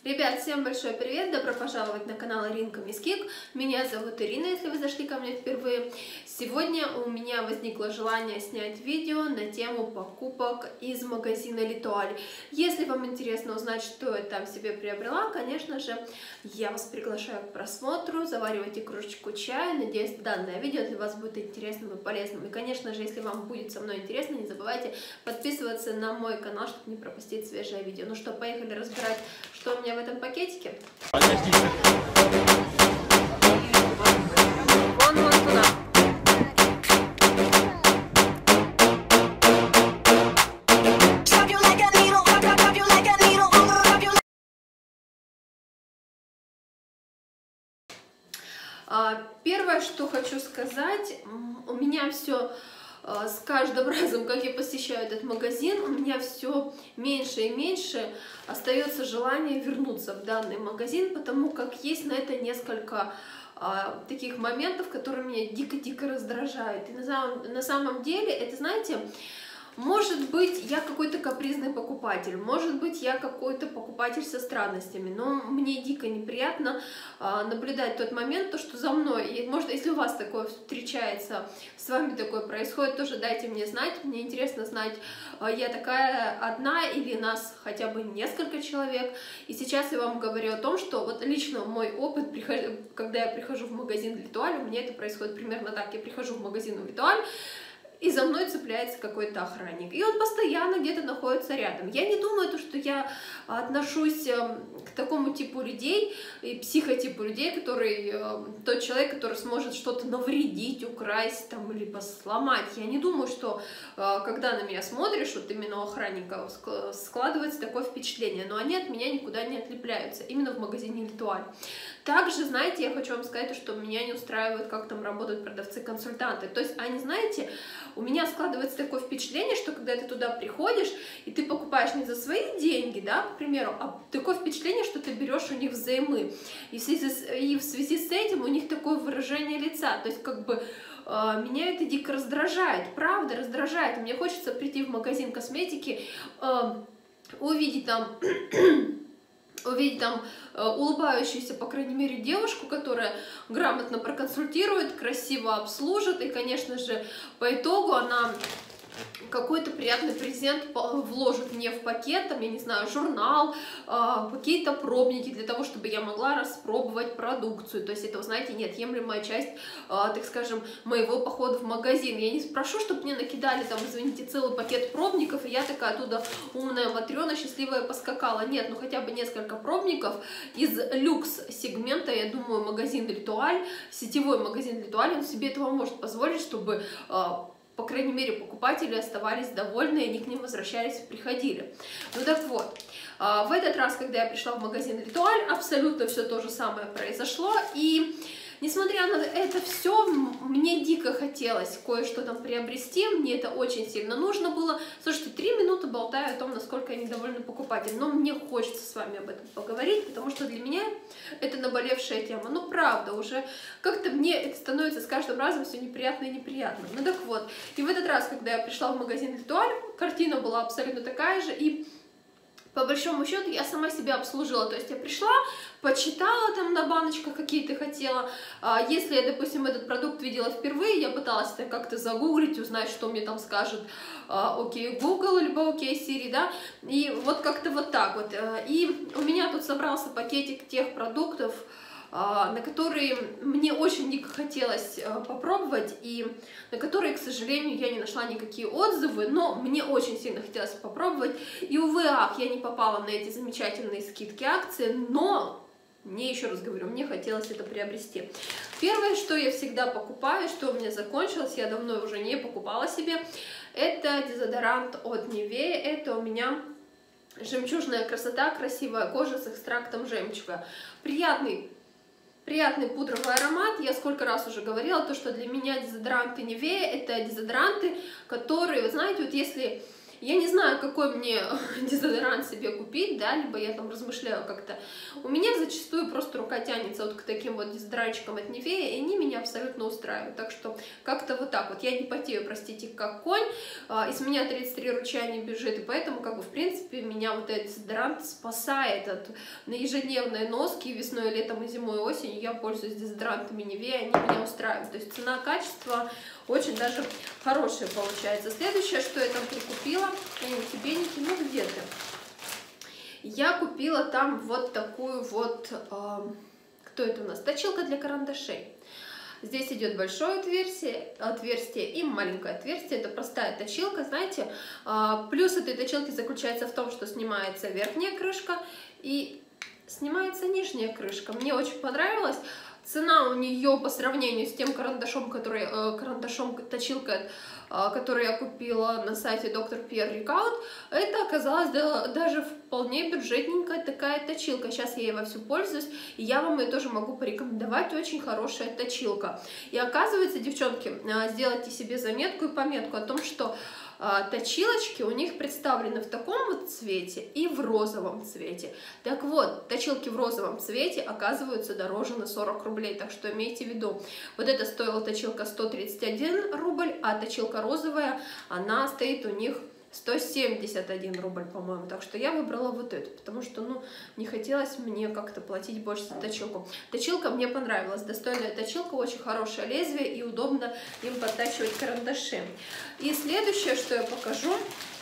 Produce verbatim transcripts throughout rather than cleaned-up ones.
Ребят, всем большой привет! Добро пожаловать на канал Иринка Мисс Кик. Меня зовут Ирина, если вы зашли ко мне впервые. Сегодня у меня возникло желание снять видео на тему покупок из магазина L'Etoile. Если вам интересно узнать, что я там себе приобрела, конечно же, я вас приглашаю к просмотру. Заваривайте кружечку чая. Надеюсь, данное видео для вас будет интересным и полезным. И, конечно же, если вам будет со мной интересно, не забывайте подписываться на мой канал, чтобы не пропустить свежее видео. Ну что, поехали разбирать, что у меня в этом пакетике. Вон, вон туда. Первое, что хочу сказать, у меня все с каждым разом, как я посещаю этот магазин, у меня все меньше и меньше остается желание вернуться в данный магазин, потому как есть на это несколько а, таких моментов, которые меня дико-дико раздражают. И на самом, на самом деле, это, знаете, может быть, я какой-то капризный покупатель, может быть, я какой-то покупатель со странностями, но мне дико неприятно а, наблюдать тот момент, то, что за мной, и, может, если у вас такое встречается, с вами такое происходит, тоже дайте мне знать, мне интересно знать, а, я такая одна или нас хотя бы несколько человек. И сейчас я вам говорю о том, что вот лично мой опыт, когда я прихожу в магазин L'Etoile, у меня это происходит примерно так: я прихожу в магазин L'Etoile, и за мной цепляется какой-то охранник. И он постоянно где-то находится рядом. Я не думаю, то, что я отношусь к такому типу людей, и психотипу людей, который, тот человек, который сможет что-то навредить, украсть там, либо сломать. Я не думаю, что когда на меня смотришь, вот именно у охранника складывается такое впечатление. Но они от меня никуда не отлепляются, именно в магазине L'Etoile. Также, знаете, я хочу вам сказать, что меня не устраивает, как там работают продавцы-консультанты. То есть они, знаете, у меня складывается такое впечатление, что когда ты туда приходишь, и ты покупаешь не за свои деньги, да, к примеру, а такое впечатление, что ты берешь у них взаймы. И в связи с, и в связи с этим у них такое выражение лица. То есть как бы э, меня это дико раздражает, правда, раздражает. Мне хочется прийти в магазин косметики, э, увидеть там... увидеть там э, улыбающуюся, по крайней мере, девушку, которая грамотно проконсультирует, красиво обслужит, и, конечно же, по итогу она какой-то приятный презент вложит мне в пакет, там, я не знаю, журнал, э, какие-то пробники для того, чтобы я могла распробовать продукцию. То есть это, знаете, неотъемлемая часть, э, так скажем, моего похода в магазин. Я не спрошу, чтобы мне накидали там, извините, целый пакет пробников, и я такая оттуда умная матрёна, счастливая поскакала. Нет, ну хотя бы несколько пробников из люкс-сегмента, я думаю, магазин L'Etoile, сетевой магазин L'Etoile, он себе этого может позволить, чтобы... Э, по крайней мере, покупатели оставались довольны, и они к ним возвращались и приходили. Ну так вот, в этот раз, когда я пришла в магазин L'Etoile, абсолютно все то же самое произошло, и несмотря на это все, мне дико хотелось кое-что там приобрести, мне это очень сильно нужно было. Слушайте, три минуты болтаю о том, насколько я недовольна покупателем, но мне хочется с вами об этом поговорить, потому что для меня это наболевшая тема. Ну, правда, уже как-то мне это становится с каждым разом все неприятно и неприятно. Ну, так вот, и в этот раз, когда я пришла в магазин L'Etoile, картина была абсолютно такая же, и по большому счету я сама себя обслужила, то есть я пришла, почитала там на баночках, какие ты хотела. Если я, допустим, этот продукт видела впервые, я пыталась это как-то загуглить, узнать, что мне там скажет окей Google, либо окей Siri, да, и вот как-то вот так вот. И у меня тут собрался пакетик тех продуктов, на которые мне очень дико хотелось попробовать, и на которые, к сожалению, я не нашла никакие отзывы, но мне очень сильно хотелось попробовать, и, увы, ах, я не попала на эти замечательные скидки, акции, но, мне еще раз говорю, мне хотелось это приобрести. Первое, что я всегда покупаю, что у меня закончилось, я давно уже не покупала себе, это дезодорант от Nivea, это у меня жемчужная красота, красивая кожа с экстрактом жемчуга, приятный, Приятный пудровый аромат. Я сколько раз уже говорила, то, что для меня дезодоранты Nivea — это дезодоранты, которые, вы знаете, вот если Я не знаю, какой мне дезодорант себе купить, да, либо я там размышляю как-то. У меня зачастую просто рука тянется вот к таким вот дезодорантчикам от Nivea, и они меня абсолютно устраивают. Так что как-то вот так вот. Я не потею, простите, как конь, из меня тридцать три ручья не бежит, и поэтому, как бы, в принципе, меня вот этот дезодорант спасает от на ежедневной носки весной, летом и зимой, и осенью. Я пользуюсь дезодорантами Nivea, они меня устраивают. То есть цена-качество очень даже хорошее получается. Следующее, что я там прикупила, антибеники, ну где ты? Я купила там вот такую вот, э, кто это у нас? Точилка для карандашей. Здесь идет большое отверстие, отверстие и маленькое отверстие. Это простая точилка, знаете. Э, плюс этой точилки заключается в том, что снимается верхняя крышка и снимается нижняя крышка. Мне очень понравилось. Цена у нее по сравнению с тем карандашом, который, э, карандашом точилкой, э, который я купила на сайте доктор Pierre Ricaud, это оказалась да, даже вполне бюджетненькая такая точилка. Сейчас я ей вовсю пользуюсь, и я вам ее тоже могу порекомендовать. Очень хорошая точилка. И оказывается, девчонки, э, сделайте себе заметку и пометку о том, что точилочки у них представлены в таком вот цвете и в розовом цвете. Так вот, точилки в розовом цвете оказываются дороже на сорок рублей, так что имейте в виду. Вот эта стоила точилка сто тридцать один рубль, а точилка розовая, она стоит у них сто семьдесят один рубль, по-моему. Так что я выбрала вот эту, потому что, ну, не хотелось мне как-то платить больше за точилку. Точилка мне понравилась, достойная точилка, очень хорошее лезвие и удобно им подтачивать карандаши. И следующее, что я покажу,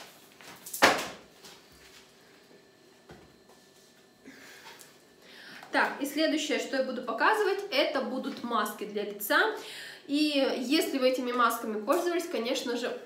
так, и следующее, что я буду показывать, это будут маски для лица. И если вы этими масками пользовались, конечно же,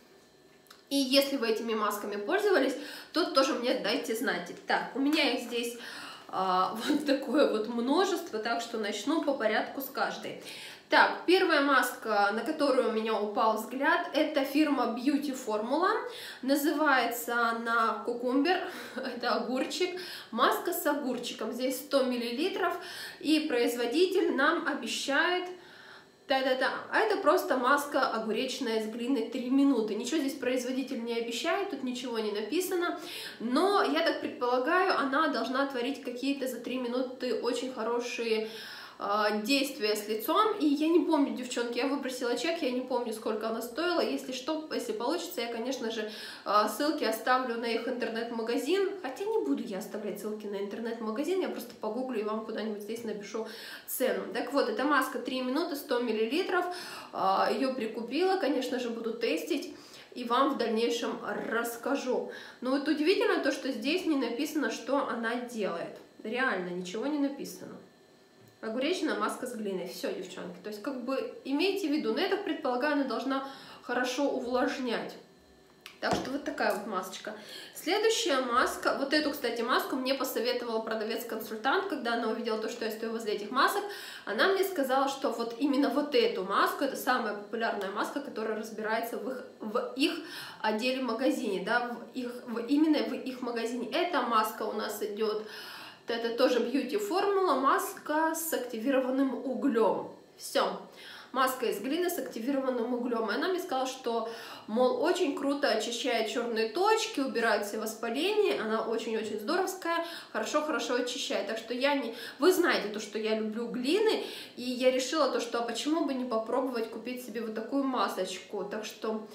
И если вы этими масками пользовались, то тоже мне дайте знать. Так, у меня их здесь а, вот такое вот множество, так что начну по порядку с каждой. Так, первая маска, на которую у меня упал взгляд, это фирма Beauty Formula. Называется она Кукумбер, это огурчик. Маска с огурчиком, здесь сто миллилитров. И производитель нам обещает... Да-да-да, а это просто маска огуречная с глиной три минуты. Ничего здесь производитель не обещает, тут ничего не написано. Но, я так предполагаю, она должна творить какие-то за три минуты очень хорошие э, действия с лицом. И я не помню, девчонки, я выбросила чек, я не помню, сколько она стоила. Если что, если получится, я, конечно же, э, ссылки оставлю на их интернет-магазин. Хотя не буду я оставлять ссылки на интернет-магазин, я просто погуглю и вам куда-нибудь здесь напишу цену. Так вот, эта маска три минуты, сто миллилитров, ее прикупила, конечно же, буду тестить и вам в дальнейшем расскажу. Но вот удивительно то, что здесь не написано, что она делает. Реально, ничего не написано. Огуречная маска с глиной. Все, девчонки. То есть, как бы, имейте в виду, но я так предполагаю, она должна хорошо увлажнять. Так что вот такая вот масочка. Следующая маска, вот эту, кстати, маску мне посоветовал продавец-консультант, когда она увидела то, что я стою возле этих масок. Она мне сказала, что вот именно вот эту маску, это самая популярная маска, которая разбирается в их, в их отделе магазине, да, в их, в, именно в их магазине. Эта маска у нас идет, это тоже Beauty Formula, маска с активированным углем. Все. Маска из глины с активированным углем. И она мне сказала, что, мол, очень круто очищает черные точки, убирает все воспаления. Она очень-очень здоровская, хорошо-хорошо очищает. Так что я не... Вы знаете то, что я люблю глины. И я решила то, что а почему бы не попробовать купить себе вот такую масочку. Так что...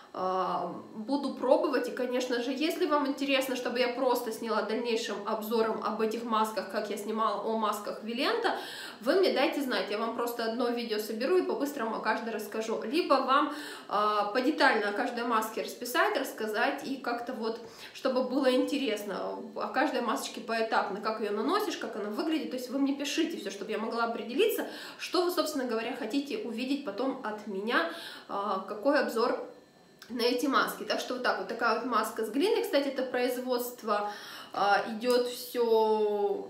буду пробовать, и, конечно же, если вам интересно, чтобы я просто сняла дальнейшим обзором об этих масках, как я снимала о масках Вилента, вы мне дайте знать, я вам просто одно видео соберу и по-быстрому о каждой расскажу. Либо вам э, подетально о каждой маске расписать, рассказать, и как-то вот, чтобы было интересно, о каждой масочке поэтапно, как ее наносишь, как она выглядит, то есть вы мне пишите все, чтобы я могла определиться, что вы, собственно говоря, хотите увидеть потом от меня, э, какой обзор на эти маски. Так что вот так вот, такая вот маска с глиной. Кстати, это производство а, идет все,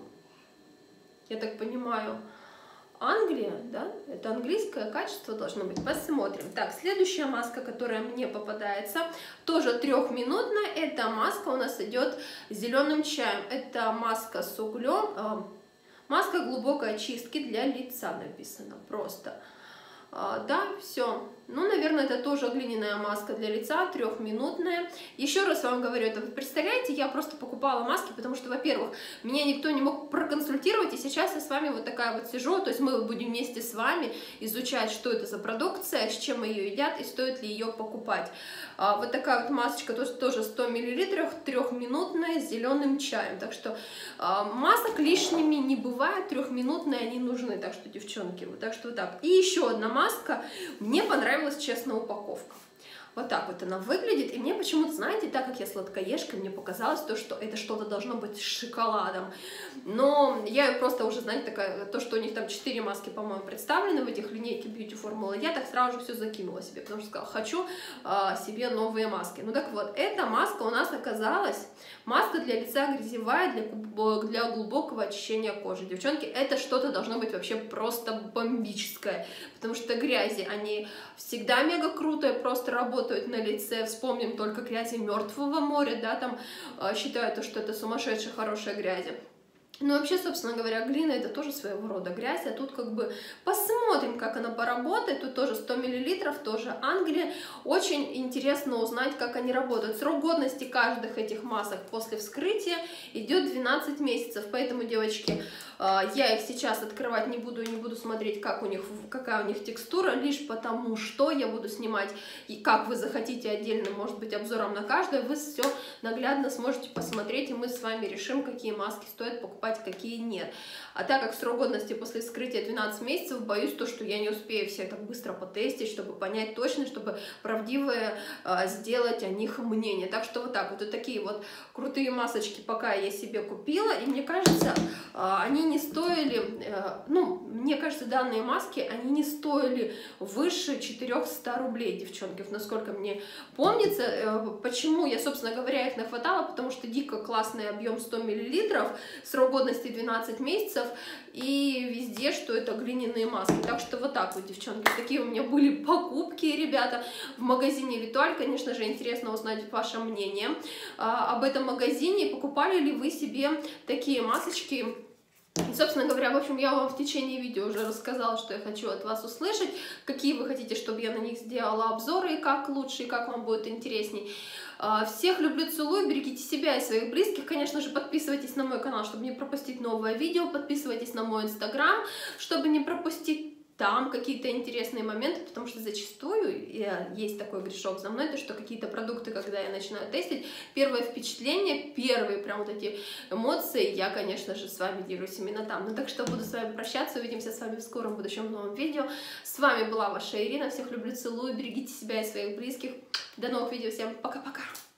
я так понимаю, Англия, да? Это английское качество должно быть. Посмотрим. Так, следующая маска, которая мне попадается, тоже трехминутная. Эта маска у нас идет с зеленым чаем. Это маска с углем. А, маска глубокой очистки для лица написано. Просто. А, да, все. Ну, наверное, это тоже глиняная маска для лица, трехминутная. Еще раз вам говорю, это вы представляете, я просто покупала маски, потому что, во-первых, меня никто не мог проконсультировать, и сейчас я с вами вот такая вот сижу, то есть мы будем вместе с вами изучать, что это за продукция, с чем ее едят и стоит ли ее покупать. А, вот такая вот масочка, тоже сто миллилитров, трехминутная, с зеленым чаем. Так что а, масок лишними не бывает, трехминутные они нужны, так что, девчонки, вот так что вот так. И еще одна маска, мне понравилась, честно, упаковка. Вот так вот она выглядит, и мне почему-то, знаете, так как я сладкоежка, мне показалось то, что это что-то должно быть с шоколадом. Но я просто уже, знаете, такая, то, что у них там четыре маски, по-моему, представлены в этих линейке Beauty Formula, я так сразу же все закинула себе, потому что сказала, хочу а, себе новые маски. Ну так вот, эта маска у нас оказалась маска для лица грязевая, для, для глубокого очищения кожи. Девчонки, это что-то должно быть вообще просто бомбическое, потому что грязи, они всегда мега крутые, просто работают на лице. Вспомним только грязи Мертвого моря, да, там э, считают, что это сумасшедшая хорошая грязь. Ну, вообще, собственно говоря, глина это тоже своего рода грязь, а тут как бы посмотрим, как она поработает. Тут тоже сто миллилитров, тоже Англия. Очень интересно узнать, как они работают. Срок годности каждых этих масок после вскрытия идет двенадцать месяцев, поэтому, девочки, я их сейчас открывать не буду и не буду смотреть, как у них, какая у них текстура, лишь потому что я буду снимать, и как вы захотите отдельным, может быть, обзором на каждое, вы все наглядно сможете посмотреть, и мы с вами решим, какие маски стоит покупать, какие нет. А так как срок годности после вскрытия двенадцать месяцев, боюсь то, что я не успею все так быстро потестить, чтобы понять точно, чтобы правдивое э, сделать о них мнение. Так что вот так вот, вот такие вот крутые масочки пока я себе купила, и мне кажется, э, они не стоили, э, ну, мне кажется, данные маски, они не стоили выше четырёхсот рублей, девчонки, насколько мне помнится. Э, почему я, собственно говоря, их нахватала? Потому что дико классный объем сто миллилитров, срок годности двенадцать месяцев, и везде, что это глиняные маски. Так что вот так вот, девчонки, такие у меня были покупки, ребята, в магазине Витуаль. Конечно же, интересно узнать ваше мнение а, об этом магазине. Покупали ли вы себе такие масочки? И, собственно говоря, в общем, я вам в течение видео уже рассказала, что я хочу от вас услышать, какие вы хотите, чтобы я на них сделала обзоры, и как лучше, и как вам будет интересней. Всех люблю, целую, берегите себя и своих близких. Конечно же, подписывайтесь на мой канал, чтобы не пропустить новое видео, подписывайтесь на мой инстаграм, чтобы не пропустить там какие-то интересные моменты, потому что зачастую я, есть такой грешок за мной, то что какие-то продукты, когда я начинаю тестить, первое впечатление, первые прям вот эти эмоции, я, конечно же, с вами делюсь именно там. Ну так что буду с вами прощаться, увидимся с вами в скором будущем новом видео. С вами была ваша Ирина, всех люблю, целую, берегите себя и своих близких. До новых видео, всем пока-пока!